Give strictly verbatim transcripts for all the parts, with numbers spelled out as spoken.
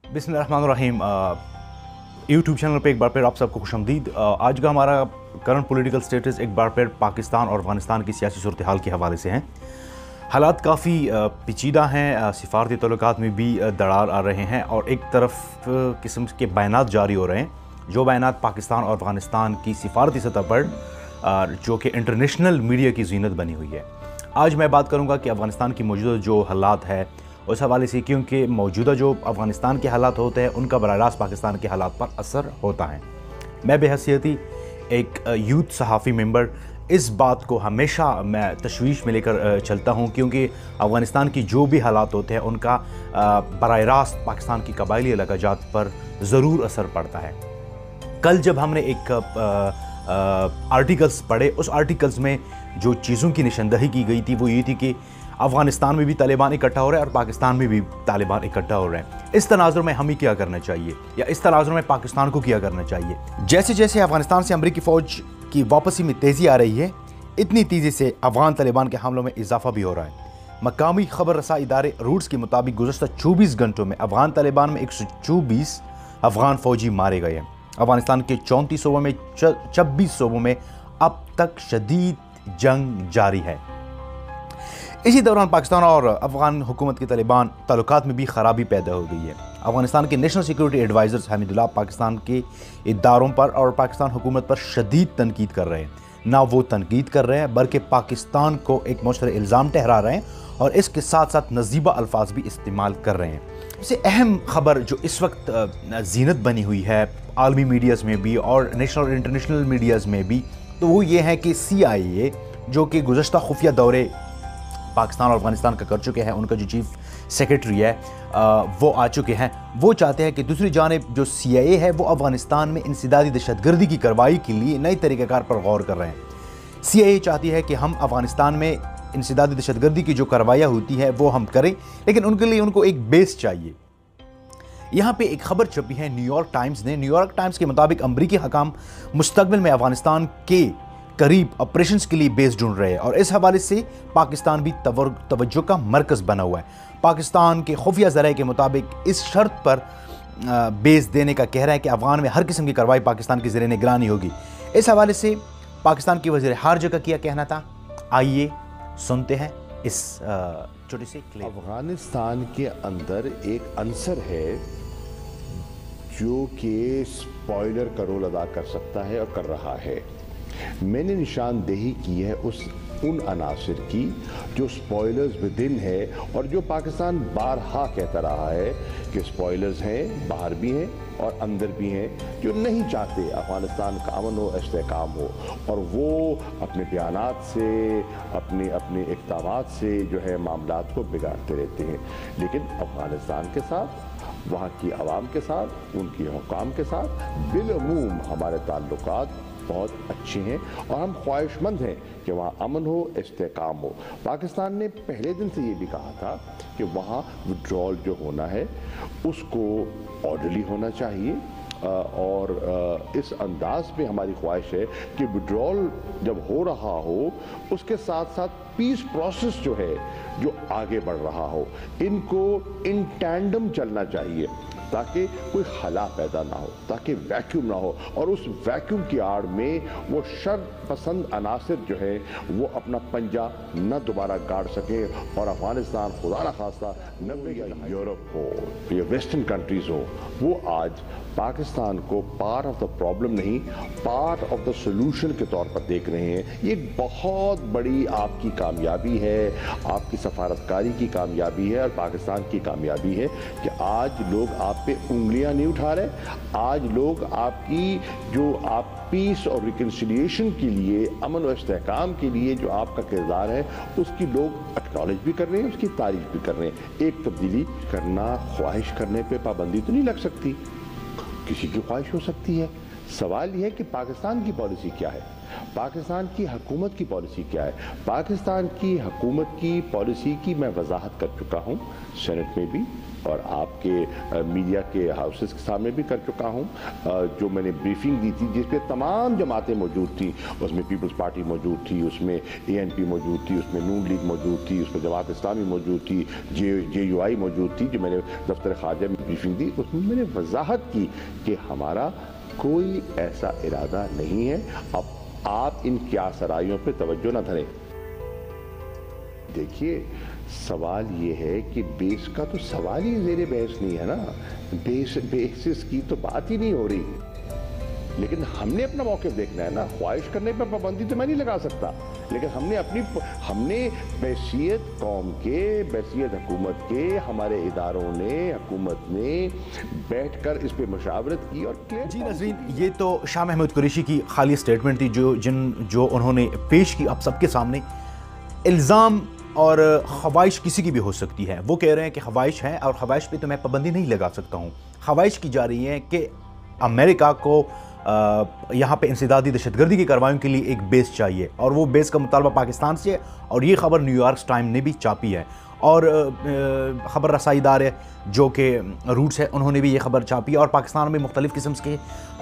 बिस्मिल्लाहिर्रहमानिर्रहीम। YouTube channel पे एक बार फिर आप सबको खुशामदीद। आज का हमारा करंट पॉलिटिकल स्टेटस एक बार फिर पाकिस्तान और अफ़गानिस्तान की सियासी सूरत हाल के हवाले से हैं। हालात काफ़ी पेचीदा हैं, सिफारती तल्लुकात में भी दरार आ रहे हैं और एक तरफ किस्म के बयानात जारी हो रहे हैं जो बयानात पाकिस्तान और अफ़गानिस्तान की सिफारती सतह पर जो कि इंटरनेशनल मीडिया की ज़ीनत बनी हुई है। आज मैं बात करूँगा कि अफ़गानिस्तान की मौजूदा जो हालात है उस हवाले से, क्योंकि मौजूदा जो अफ़गानिस्तान के हालात होते हैं उनका बराह रास्त पाकिस्तान के हालात पर असर होता है। मैं बेहैसियती एक यूथ सहाफ़ी मेंबर इस बात को हमेशा मैं तशवीश में लेकर चलता हूँ, क्योंकि अफ़गानिस्तान की जो भी हालात होते हैं उनका बराह रास्त पाकिस्तान की कबायली इलाक़ाजात पर ज़रूर असर पड़ता है। कल जब हमने एक आर्टिकल्स पढ़े, उस आर्टिकल्स में जो चीज़ों की निशानदही की गई थी वो ये थी कि अफ़गानिस्तान में भी तालिबान इकट्ठा हो रहे हैं और पाकिस्तान में भी तालिबान इकट्ठा हो रहे हैं। इस तनाज़ुर में हमें क्या करना चाहिए या इस तनाज़ुर में पाकिस्तान को क्या करना चाहिए? जैसे जैसे अफ़गानिस्तान से अमरीकी फ़ौज की वापसी में तेज़ी आ रही है, इतनी तेज़ी से अफ़गान तालिबान के हमलों में इजाफा भी हो रहा है। मकामी खबर रसा इदारे रूट्स के मुताबिक गुज़श्ता चौबीस घंटों में अफ़गान तालिबान में एक सौ चौबीस अफ़गान फ़ौजी मारे गए हैं। अफ़गानिस्तान के चौंतीस सूबों में छब्बीस सूबों में अब तक शदीद जंग जारी है। इसी दौरान पाकिस्तान और अफ़गान हुकूमत के तालिबान ताल्लुकात में भी ख़राबी पैदा हो गई है। अफ़गानिस्तान के national security adviser Hamdullah Pakistan के इदारों पर और पाकिस्तान हुकूमत पर शदीद तनकीद कर रहे हैं। ना वो तनकीद कर रहे हैं बल्कि पाकिस्तान को एक मुस्तकिल इल्ज़ाम ठहरा रहे हैं और इसके साथ साथ नजीबा अल्फाज भी इस्तेमाल कर रहे हैं। सबसे अहम खबर जो इस वक्त ज़ीनत बनी हुई है आलमी मीडियाज़ में भी और नेशनल और इंटरनेशनल मीडियाज़ में भी, तो वो ये है कि सी आई ए जो कि गुज़श्ता खुफिया दौरे पाकिस्तान और अफ़गानिस्तान का कर चुके हैं, उनका जो चीफ सेक्रेटरी है वो आ चुके हैं। वो चाहते हैं कि दूसरी जानिब जो सी आई ए है वो अफ़गानिस्तान में इंसदादी दहशतगर्दी की कार्रवाई के लिए नए तरीक़ाकार पर गौर कर रहे हैं। सी आई ए चाहती है कि हम अफ़गानिस्तान में इंसदादी दहशतगर्दी की जो कार्रवाइयाँ होती हैं वो हम करें, लेकिन उनके लिए उनको एक बेस चाहिए। यहाँ पे एक खबर छपी है न्यूयॉर्क टाइम्स ने। न्यूयॉर्क टाइम्स के मुताबिक अमरीकी हकाम मुस्तक़बिल में अफ़गानिस्तान के करीब ऑपरेशंस के लिए बेस ढूंढ रहे हैं और इस हवाले से पाकिस्तान भी तवज्जो का मरकज़ बना हुआ है। पाकिस्तान के खुफिया ज़राए के मुताबिक इस शर्त पर बेस देने का कह रहा है कि अफ़गान में हर किस्म की कार्रवाई पाकिस्तान की ज़ेरे निगरानी होगी। इस हवाले से पाकिस्तान की वज़ीर खारजा का क्या कहना था, आइए सुनते हैं इस छोटे से क्लिप। अफ़गानिस्तान के अंदर एक अंसर है जो कि स्पॉइलर का रोल अदा कर सकता है और कर रहा है। मैंने निशानदेही की है उस उन अनासिर की जो स्पॉयलर्स विदिन है और जो पाकिस्तान बारहा कहता रहा है कि स्पॉयलर्स हैं, बाहर भी हैं और अंदर भी हैं, जो नहीं चाहते अफ़गानिस्तान का अमन हो, इस्तेहकाम हो, और वो अपने बयानात से अपने अपने इक़दामात से जो है मामलात को बिगाड़ते रहते हैं। लेकिन अफ़गानिस्तान के साथ, वहाँ की आवाम के साथ, उनकी हुकाम के साथ बिलअमूम हमारे ताल्लुकात बहुत अच्छे हैं और हम ख्वाहिशमंद हैं कि वहाँ अमन हो, इस्तेहकाम हो। पाकिस्तान ने पहले दिन से ये भी कहा था कि वहाँ विड्रॉल जो होना है उसको ऑर्डरली होना चाहिए और इस अंदाज में हमारी ख्वाहिश है कि विड्रॉल जब हो रहा हो उसके साथ साथ पीस प्रोसेस जो है जो आगे बढ़ रहा हो, इनको इन टैंडम चलना चाहिए ताकि कोई खला पैदा ना हो, ताकि वैक्यूम ना हो और उस वैक्यूम की आड़ में वो शर पसंद अनासिर जो है वो अपना पंजा न दोबारा गाड़ सके और अफ़गानिस्तान खुदा न खास्ता नब्बे या यूरोप हो या वेस्टर्न कंट्रीज़ हो वो आज पाकिस्तान को पार्ट ऑफ द प्रॉब्लम नहीं, पार्ट ऑफ द सोल्यूशन के तौर पर देख रहे हैं। ये एक बहुत बड़ी आपकी कामयाबी है, आपकी सफारतकारी की कामयाबी है और पाकिस्तान की कामयाबी है कि आज लोग आप पे उंगलियां नहीं उठा रहे। आज लोग आपकी जो आप पीस और रिकन्सिलिएशन के लिए, अमन और इस्तेहकाम के लिए जो आपका किरदार है उसकी लोग एक्नॉलेज भी कर रहे हैं, उसकी तारीफ भी कर रहे हैं। एक तब्दीली करना, ख्वाहिश करने पे पाबंदी तो नहीं लग सकती, किसी की ख्वाहिश हो सकती है। सवाल यह है कि पाकिस्तान की पॉलिसी क्या है। पाकिस्तान की हुकूमत की पॉलिसी क्या है। पाकिस्तान की हुकूमत की पॉलिसी की मैं वजाहत कर चुका हूँ सेनेट में भी और आपके मीडिया के हाउसेस के सामने भी कर चुका हूँ। जो मैंने ब्रीफिंग दी थी जिस पे तमाम जमातें मौजूद थी, उसमें पीपल्स पार्टी मौजूद थी, उसमें ए एन पी मौजूद थी, उसमें नून लीग मौजूद थी, उसमें जमात इस्लामी मौजूद थी, जे जे यू आई मौजूद थी, जो मैंने दफ्तर खारजा में ब्रीफिंग दी उसमें मैंने वजाहत की कि हमारा कोई ऐसा इरादा नहीं है। अब आप इन क्या सराइयों पे तवज्जो न धरें। देखिए सवाल ये है कि बेस का तो सवाल ही ज़ेरे बहस नहीं है ना, बेस बेसिस की तो बात ही नहीं हो रही। लेकिन हमने अपना मौक़िफ़ देखना है ना, ख्वाहिश करने पर पाबंदी तो मैं नहीं लगा सकता, लेकिन हमने अपनी हमने बैसियत कौम के, बैसियत हुकूमत के, हमारे इदारों ने, हुकूमत ने बैठकर इस पे मशावरत की और जी नाज़रीन, ये तो शाह महमूद कुरैशी की खाली स्टेटमेंट थी जो जिन जो उन्होंने पेश की आप सबके सामने। इल्ज़ाम और ख्वाहिश किसी की भी हो सकती है। वो कह रहे हैं कि ख्वाहिश है और ख्वाहिश पे तो मैं पाबंदी नहीं लगा सकता हूँ। ख्वाहिश की जा रही है कि अमेरिका को यहाँ पे इंसदादी दहशतगर्दी की कार्रवाइयों के लिए एक बेस चाहिए और वो बेस का मुतालबा पाकिस्तान से है और ये खबर न्यूयॉर्क टाइम ने भी छापी है और ख़बर रसाई इदारे जो कि रूट्स है उन्होंने भी ये खबर छापी है और पाकिस्तान में मुख्तलिफ़ किस्म के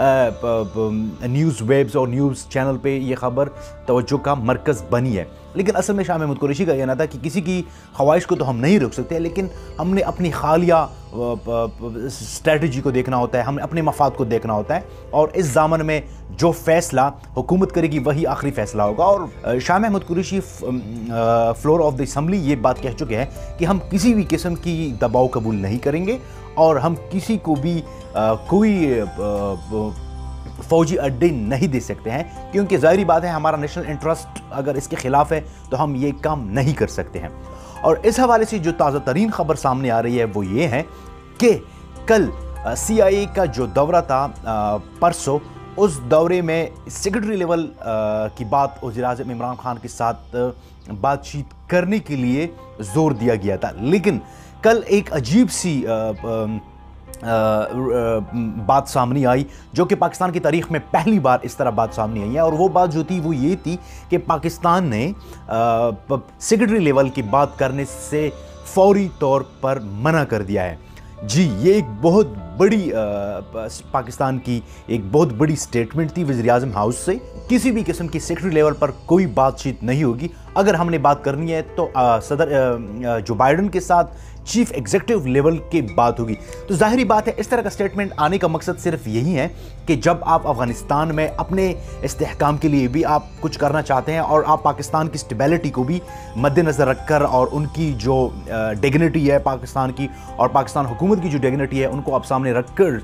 न्यूज़ वेब्स और न्यूज़ चैनल पे ये खबर तवज्जो का मरकज़ बनी है। लेकिन असल में शाह महमूद कुरैशी का कहना था कि किसी की ख्वाहिश को तो हम नहीं रोक सकते, लेकिन हमने अपनी खालिया स्ट्रेटजी को देखना होता है, हमें अपने मफाद को देखना होता है और इस ज़माने में जो फ़ैसला हुकूमत करेगी वही आखिरी फ़ैसला होगा। और Shah Mahmood Qureshi floor of the assembly ये बात कह चुके हैं कि हम किसी भी किस्म की दबाव कबूल नहीं करेंगे और हम किसी को भी आ, कोई आ, फौजी अड्डे नहीं दे सकते हैं, क्योंकि ज़ाहिरी बात है हमारा नेशनल इंटरेस्ट अगर इसके ख़िलाफ़ है तो हम ये काम नहीं कर सकते हैं। और इस हवाले से जो ताज़ा तरीन ख़बर सामने आ रही है वो ये है कि कल सी आई ए का जो दौरा था परसों, उस दौरे में सेक्रेटरी लेवल की बात वज़ीर-ए-आज़म इमरान खान के साथ बातचीत करने के लिए ज़ोर दिया गया था। लेकिन कल एक अजीब सी आ, आ, आ, आ, बात सामने आई जो कि पाकिस्तान की तारीख़ में पहली बार इस तरह बात सामने आई है और वो बात जो थी वो ये थी कि पाकिस्तान ने सेक्रेटरी लेवल की बात करने से फौरी तौर पर मना कर दिया है। जी, ये एक बहुत बड़ी आ, पाकिस्तान की एक बहुत बड़ी स्टेटमेंट थी वज़ीर-ए-आज़म हाउस से। किसी भी किस्म की सेक्रेटरी लेवल पर कोई बातचीत नहीं होगी। अगर हमने बात करनी है तो आ, सदर आ, जो बाइडन के साथ चीफ एग्जीक्यूटिव लेवल की बात होगी। तो जाहिर बात है इस तरह का स्टेटमेंट आने का मकसद सिर्फ यही है कि जब आप अफ़गानिस्तान में अपने इस्तेहकाम के लिए भी आप कुछ करना चाहते हैं और आप पाकिस्तान की स्टेबिलिटी को भी मद्देनज़र रखकर और उनकी जो डिग्निटी है पाकिस्तान की और पाकिस्तान हुकूमत की जो डिग्निटी है उनको आप सामने रखकर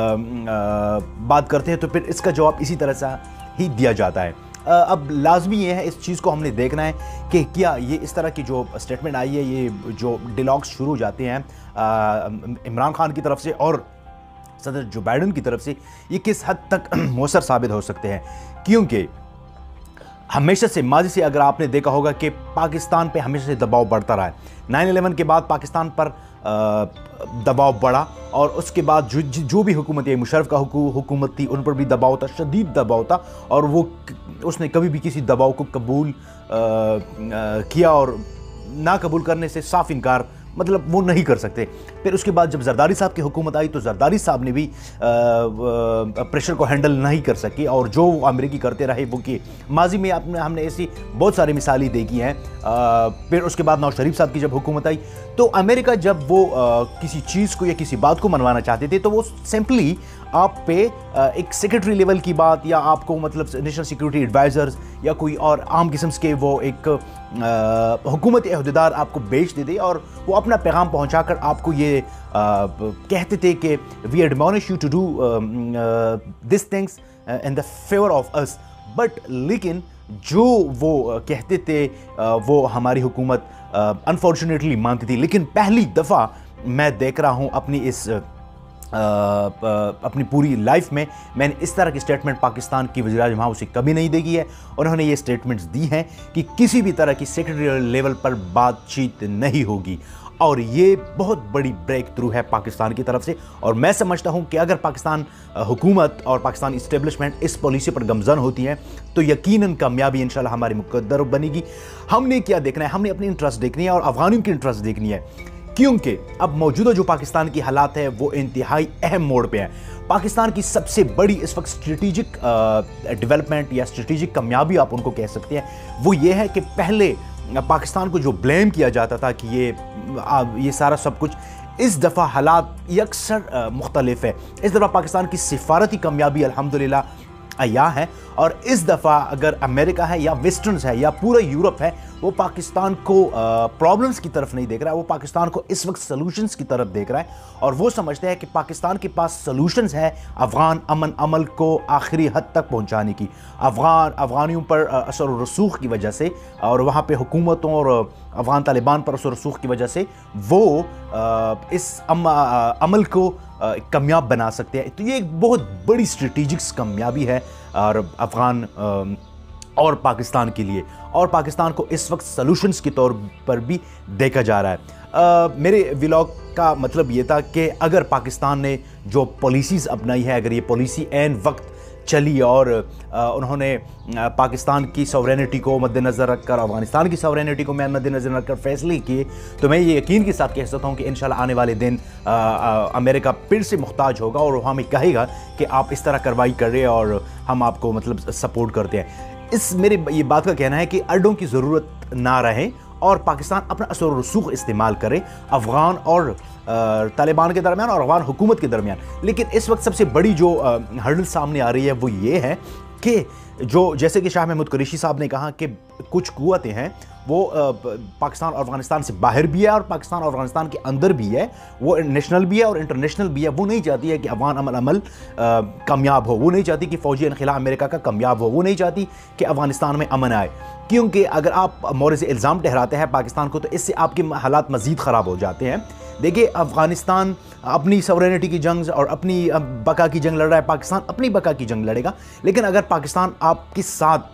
बात करते हैं, तो फिर इसका जवाब इसी तरह से ही दिया जाता है। अब लाजमी ये है इस चीज़ को हमने देखना है कि क्या ये इस तरह की जो स्टेटमेंट आई है, ये जो डिलॉग्स शुरू हो जाते हैं इमरान खान की तरफ से और सदर जो बाइडन की तरफ से, ये किस हद तक मौसर साबित हो सकते हैं। क्योंकि हमेशा से माजी से अगर आपने देखा होगा कि पाकिस्तान पे हमेशा से दबाव बढ़ता रहा है। नाइन इलेवन के बाद पाकिस्तान पर दबाव बढ़ा और उसके बाद जो जो भी हुकूमत है, मुशर्रफ का हुकूमत थी, उन पर भी दबाव था, शदीद दबाव था और वो उसने कभी भी किसी दबाव को कबूल आ, आ, किया और ना कबूल करने से साफ इनकार, मतलब वो नहीं कर सकते। फिर उसके बाद जब जरदारी साहब की हुकूमत आई तो जरदारी साहब ने भी आ, आ, प्रेशर को हैंडल नहीं कर सकी और जो अमेरिकी करते रहे वो कि माजी में आपने हमने ऐसी बहुत सारी मिसालें देखी हैं। फिर उसके बाद नवाज शरीफ साहब की जब हुकूमत आई तो अमेरिका जब वो आ, किसी चीज़ को या किसी बात को मनवाना चाहते थे तो वो सिंपली आप पे एक सेक्रेटरी लेवल की बात या आपको मतलब नेशनल सिक्योरिटी एडवाइज़र्स या कोई और आम किस्म के वो एक हुकूमत अहदेदार आपको भेज देते और वो अपना पैगाम पहुंचा कर आपको ये आ, कहते थे कि we admonish you to do this things in the favour of us. But लेकिन जो वो कहते थे वो हमारी हुकूमत अनफॉर्चुनेटली मानती थी। लेकिन पहली दफ़ा मैं देख रहा हूँ अपनी इस आ, आ, अपनी पूरी लाइफ में मैंने इस तरह की स्टेटमेंट पाकिस्तान की वज़ीर-ए-आज़म हाउस से कभी नहीं देखी है। उन्होंने ये स्टेटमेंट्स दी हैं कि किसी भी तरह की सेक्रेटरी लेवल पर बातचीत नहीं होगी। اور یہ بہت بڑی بریک تھرو ہے پاکستان کی طرف سے، اور میں سمجھتا ہوں کہ اگر پاکستان حکومت اور پاکستانی اسٹیبلشمنٹ اس پالیسی پر گامزن ہوتی ہیں تو یقیناً کامیابی انشاءاللہ ہماری مقدر بنے گی۔ ہم نے کیا دیکھنا ہے؟ ہم نے اپنی انٹرسٹ دیکھنی ہے اور افغانیوں کی انٹرسٹ دیکھنی ہے، کیونکہ اب موجودہ جو پاکستان کی حالات ہے وہ انتہائی اہم موڑ پہ ہیں۔ پاکستان کی سب سے بڑی اس وقت اسٹریٹجک ڈیولپمنٹ یا اسٹریٹجک کامیابی آپ ان کو کہہ سکتے ہیں، وہ یہ ہے کہ پہلے پاکستان کو جو بلیم کیا جاتا تھا کہ یہ یہ سارا سب کچھ، اس دفعہ حالات یکسر مختلف ہے۔ اس دفعہ پاکستان کی سفارتی کامیابی الحمدللہ عیاں ہے، اور اس دفعہ اگر امریکہ ہے یا ویسٹرنز ہے یا پورا یورپ ہے، وہ پاکستان کو پرابلمز کی طرف نہیں دیکھ رہا ہے، وہ پاکستان کو اس وقت سلوشنز کی طرف دیکھ رہا ہے، اور وہ سمجھتے ہیں کہ پاکستان کے پاس سلوشنز ہے افغان امن عمل کو آخری حد تک پہنچانے کی، افغان افغانیوں پر اثر و رسوخ کی وجہ سے، اور وہاں پہ حکومتوں اور افغان طالبان پر اثر و رسوخ کی وجہ سے وہ اس عمل کو کامیاب بنا سکتے ہیں۔ تو یہ ایک بہت بڑی اسٹریٹجک کامیابی ہے اور افغان اور پاکستان کے لیے، اور پاکستان کو اس وقت سلوشنز کے طور پر بھی دیکھا جا رہا ہے۔ میرے ولاگ کا مطلب یہ تھا کہ اگر پاکستان نے جو پالیسیز اپنائی ہے، اگر یہ پالیسی عین وقت چلی اور انہوں نے پاکستان کی سورینٹی کو مد نظر رکھ کر، افغانستان کی سورینٹی کو مد نظر رکھ کر فیصلے کیے، تو میں یہ یقین کے ساتھ کہہ سکتا ہوں کہ انشاءاللہ آنے والے دن امریکہ پھر سے محتاج ہوگا اور وہ ہمیں کہے گا کہ آپ اس طرح کارروائی کر رہے ہیں اور ہم آپ کو مطلب سپورٹ کرتے ہیں۔ اس میرے یہ بات کا کہنا ہے کہ اڈوں کی ضرورت نہ رہے اور پاکستان اپنا اثر و رسوخ استعمال کرے افغان اور طالبان کے درمیان اور افغان حکومت کے درمیان۔ لیکن اس وقت سب سے بڑی جو ہرڈل سامنے آ رہی ہے وہ یہ ہے کہ جو جیسے کہ شاہ محمود قریشی صاحب نے کہا کہ کچھ قوتیں ہیں وہ پاکستان اور افغانستان سے باہر بھی ہے اور پاکستان اور افغانستان کے اندر بھی ہے، وہ نیشنل بھی ہے اور انٹرنیشنل بھی ہے۔ وہ نہیں چاہتی ہے کہ افغان امن عمل کامیاب ہو، وہ نہیں چاہتی کہ فوجی انخلا امریکہ کا کامیاب ہو، وہ نہیں چاہتی کہ افغانستان میں امن آئے، کیونکہ اگر آپ مورد الزام ٹھہراتے ہیں پاکستان کو تو اس سے آپ کے حالات مزید خراب ہو جاتے ہیں۔ دیکھیں افغانستان اپنی سورینٹی کی جنگ اور اپنی بقا کی جنگ لڑ رہا ہے، پاکستان اپنی بقا کی جنگ لڑے گا، لیکن اگر پاکستان آپ کے ساتھ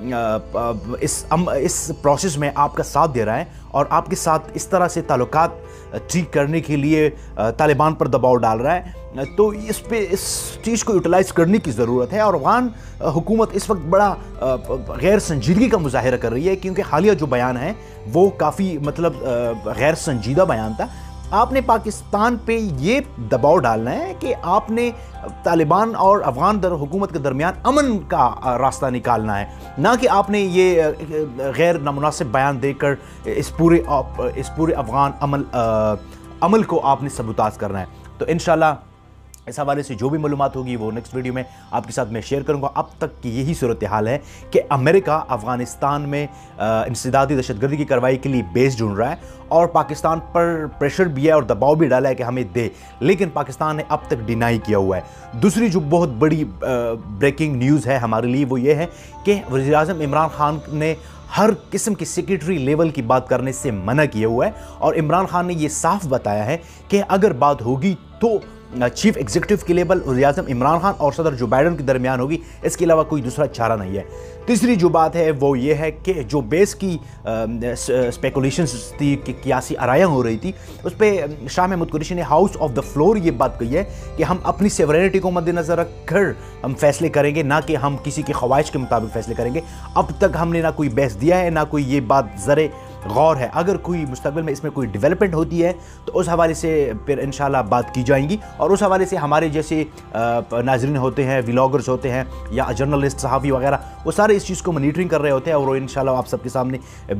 اس اس پروسیس میں آپ کا ساتھ دے رہا ہے اور آپ کے ساتھ اس طرح سے تعلقات ٹھیک کرنے کے لیے طالبان پر دباؤ ڈال رہا ہے، تو اس پہ اس چیز کو یوٹیلائز کرنے کی ضرورت ہے۔ اور افغان حکومت اس وقت بڑا غیر سنجیدگی کا مظاہرہ کر رہی ہے، کیونکہ حالیہ جو بیان ہے وہ کافی مطلب غیر سنجیدہ بیان تھا۔ آپ نے پاکستان پہ یہ دباؤ ڈالنا ہے کہ آپ نے طالبان اور افغان در حکومت کے درمیان امن کا راستہ نکالنا ہے، نہ کہ آپ نے یہ غیر نامناسب بیان دے کر اس پورے اس پورے افغان عمل عمل کو آپ نے سبوتاژ کرنا ہے۔ تو انشاءاللہ اس حوالے سے جو بھی معلومات ہوگی وہ نیکسٹ ویڈیو میں آپ کے ساتھ میں شیئر کروں گا۔ اب تک کی یہی صورتحال ہے کہ امریکہ افغانستان میں انسدادی دہشت گردی کی کارروائی کے لیے بیس ڈھونڈ رہا ہے اور پاکستان پر پریشر بھی ہے اور دباؤ بھی ڈالا ہے کہ ہمیں دے، لیکن پاکستان نے اب تک ڈینائی کیا ہوا ہے۔ دوسری جو بہت بڑی بریکنگ نیوز ہے ہمارے لیے وہ یہ ہے کہ وزیر اعظم عمران خان نے ہر قسم کی سیکریٹری لیول کی بات کرنے سے منع کیا ہوا ہے، اور عمران خان نے یہ صاف بتایا ہے کہ اگر بات ہوگی تو چیف ایگزیکٹو کی لیبل وزیر اعظم عمران خان اور صدر جو بائیڈن کے درمیان ہوگی، اس کے علاوہ کوئی دوسرا چارہ نہیں ہے۔ تیسری جو بات ہے وہ یہ ہے کہ جو بیس کی اسپیکولیشنز تھی کہ قیاسی آرائیاں ہو رہی تھی، اس پہ شاہ محمود قریشی نے ہاؤس آف دا فلور یہ بات کہی ہے کہ ہم اپنی سیورینٹی کو مد نظر رکھ کر ہم فیصلے کریں گے، نہ کہ ہم کسی کی خواہش کے مطابق فیصلے کریں گے۔ اب تک ہم نے نہ کوئی بحث دیا ہے، نہ کوئی یہ بات ذرے غور ہے۔ اگر کوئی مستقبل میں اس میں کوئی ڈیولپمنٹ ہوتی ہے تو اس حوالے سے پھر انشاءاللہ بات کی جائیں گی، اور اس حوالے سے ہمارے جیسے ناظرین ہوتے ہیں، ولاگرز ہوتے ہیں یا جرنلسٹ صحافی وغیرہ، وہ سارے اس چیز کو مانیٹرنگ کر رہے ہوتے ہیں اور وہ انشاءاللہ آپ سب کے سامنے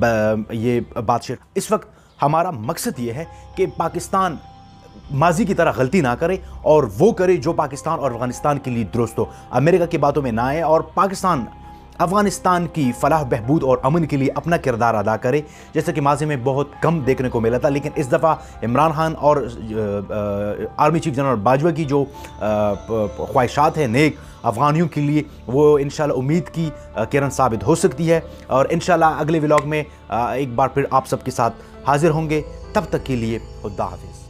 یہ بات شیئر۔ اس وقت ہمارا مقصد یہ ہے کہ پاکستان ماضی کی طرح غلطی نہ کرے اور وہ کرے جو پاکستان اور افغانستان کے لیے درست ہو، امریکہ کی باتوں میں نہ آئے، اور پاکستان افغانستان کی فلاح بہبود اور امن کے لیے اپنا کردار ادا کرے، جیسا کہ ماضی میں بہت کم دیکھنے کو ملا تھا۔ لیکن اس دفعہ عمران خان اور آرمی چیف جنرل باجوہ کی جو خواہشات ہیں نیک افغانیوں کے لیے، وہ انشاءاللہ امید کی کرن ثابت ہو سکتی ہے، اور انشاءاللہ اگلے ولاگ میں ایک بار پھر آپ سب کے ساتھ حاضر ہوں گے۔ تب تک کے لیے خدا حافظ۔